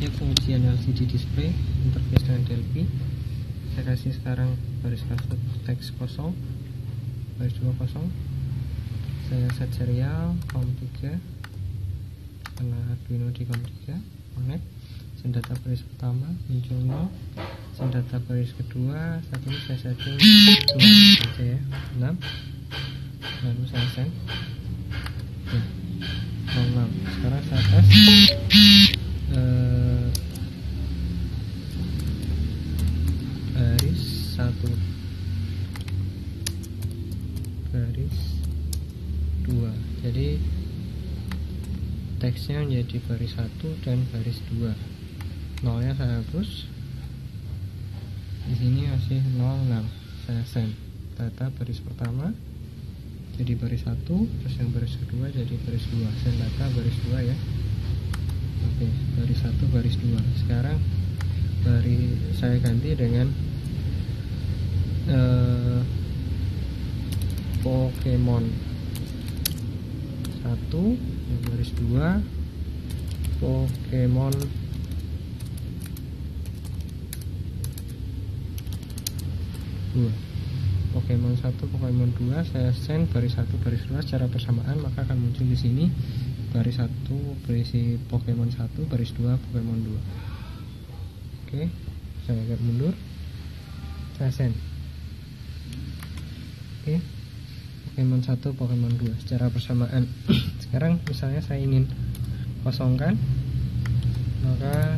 Oke, pengujian LCD display interface dengan DLP. Saya kasih sekarang baris kasut teks kosong, baris 2 kosong. Saya set serial COM3 karena Arduino di COM3 connect. Sendata baris pertama muncul 0, sendata baris kedua saat ini saya setting 2 saja ya, 6, lalu saya send 06. Sekarang saya tes baris 1, baris 2. Jadi teksnya menjadi baris 1 dan baris 2. Nolnya saya hapus. Di sini masih 06. Saya send data baris pertama jadi baris 1, terus yang baris kedua jadi baris 2. Send data baris 2 ya. Oke, baris 1 baris 2. Sekarang saya ganti dengan Pokemon 1 baris 2, Pokemon 2, Pokemon 1, Pokemon 2. Saya send baris 1 baris 2 secara bersamaan, maka akan muncul di sini baris 1 berisi Pokemon 1, baris 2 Pokemon 2. Oke, saya agak mundur, saya send. Oke, Pokemon 1, Pokemon 2 secara bersamaan. Sekarang misalnya saya ingin kosongkan, maka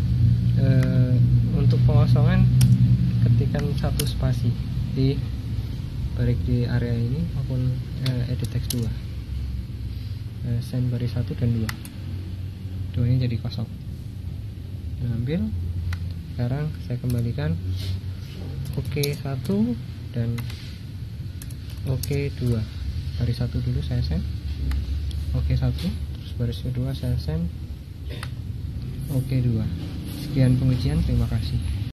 untuk pengosongan ketikkan 1 spasi di baik di area ini maupun edit text 2. Send baris 1 dan 2. 2 ini jadi kosong. Ambil. Sekarang saya kembalikan OK 1 dan OK 2. Baris 1 dulu saya send OK 1, terus baris kedua saya send OK 2. Sekian pengujian, terima kasih.